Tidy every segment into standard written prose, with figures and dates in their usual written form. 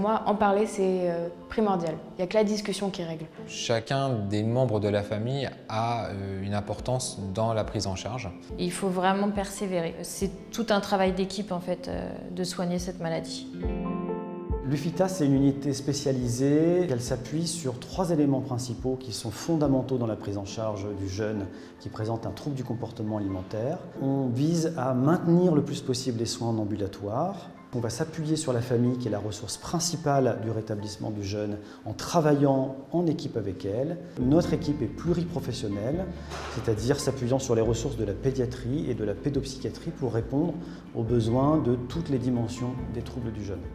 moi, en parler, c'est primordial. Il n'y a que la discussion qui règle. Chacun des membres de la famille a une importance dans la prise en charge. Il faut vraiment persévérer. C'est tout un travail d'équipe en fait, de soigner cette maladie. L'UFITA, c'est une unité spécialisée. Elle s'appuie sur 3 éléments principaux qui sont fondamentaux dans la prise en charge du jeune qui présente un trouble du comportement alimentaire. On vise à maintenir le plus possible les soins en ambulatoire. On va s'appuyer sur la famille qui est la ressource principale du rétablissement du jeune en travaillant en équipe avec elle. Notre équipe est pluriprofessionnelle, c'est-à-dire s'appuyant sur les ressources de la pédiatrie et de la pédopsychiatrie pour répondre aux besoins de toutes les dimensions des troubles du jeune.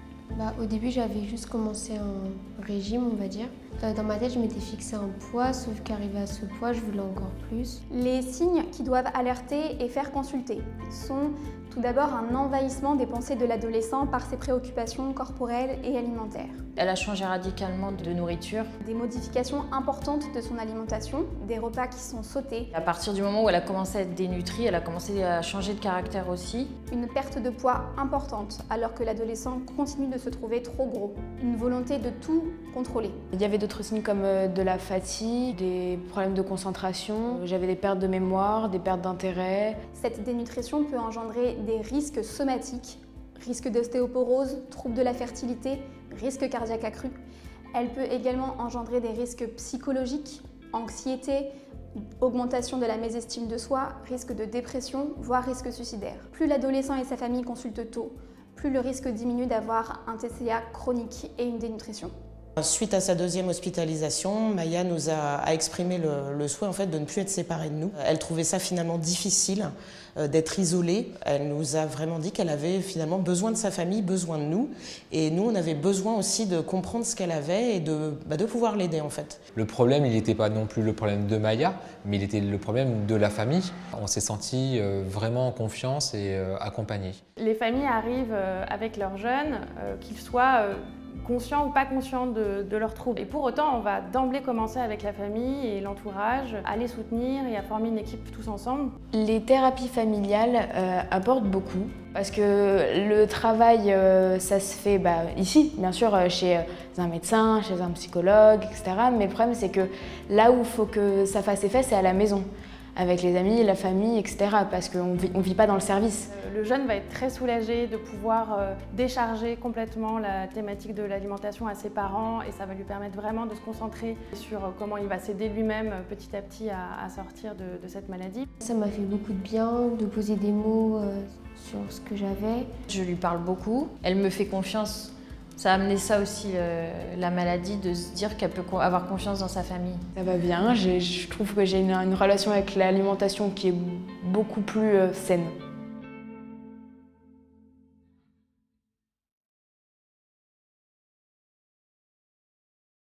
Au début, j'avais juste commencé un régime, on va dire. Dans ma tête, je m'étais fixé un poids, sauf qu'arrivé à ce poids, je voulais encore plus. Les signes qui doivent alerter et faire consulter sont tout d'abord un envahissement des pensées de l'adolescent par ses préoccupations corporelles et alimentaires. Elle a changé radicalement de nourriture. Des modifications importantes de son alimentation, des repas qui sont sautés. À partir du moment où elle a commencé à être dénutrie, elle a commencé à changer de caractère aussi. Une perte de poids importante, alors que l'adolescent continue de se trouver trop gros. Une volonté de tout contrôler. Il y avait d'autres signes comme de la fatigue, des problèmes de concentration, j'avais des pertes de mémoire, des pertes d'intérêt. Cette dénutrition peut engendrer des risques somatiques, risque d'ostéoporose, troubles de la fertilité, risque cardiaque accru. Elle peut également engendrer des risques psychologiques, anxiété, augmentation de la mésestime de soi, risque de dépression, voire risque suicidaire. Plus l'adolescent et sa famille consultent tôt, plus le risque diminue d'avoir un TCA chronique et une dénutrition. Suite à sa 2e hospitalisation, Maya nous a exprimé le souhait en fait, de ne plus être séparée de nous. Elle trouvait ça finalement difficile d'être isolée. Elle nous a vraiment dit qu'elle avait finalement besoin de sa famille, besoin de nous. Et nous, on avait besoin aussi de comprendre ce qu'elle avait et de pouvoir l'aider en fait. Le problème, il n'était pas non plus le problème de Maya, mais il était le problème de la famille. On s'est senti vraiment en confiance et accompagnés. Les familles arrivent avec leurs jeunes, qu'ils soient conscients ou pas conscients de leurs troubles. Et pour autant, on va d'emblée commencer avec la famille et l'entourage, à les soutenir et à former une équipe tous ensemble. Les thérapies familiales apportent beaucoup parce que le travail, ça se fait ici, bien sûr, chez un médecin, chez un psychologue, etc. Mais le problème, c'est que là où il faut que ça fasse effet, c'est à la maison, avec les amis, la famille, etc. Parce qu'on ne vit pas dans le service. Le jeune va être très soulagé de pouvoir décharger complètement la thématique de l'alimentation à ses parents et ça va lui permettre vraiment de se concentrer sur comment il va s'aider lui-même petit à petit à sortir de cette maladie. Ça m'a fait beaucoup de bien de poser des mots sur ce que j'avais. Je lui parle beaucoup, elle me fait confiance. Ça a amené ça aussi, la maladie, de se dire qu'elle peut avoir confiance dans sa famille. Ça va bien, je trouve que j'ai une relation avec l'alimentation qui est beaucoup plus saine.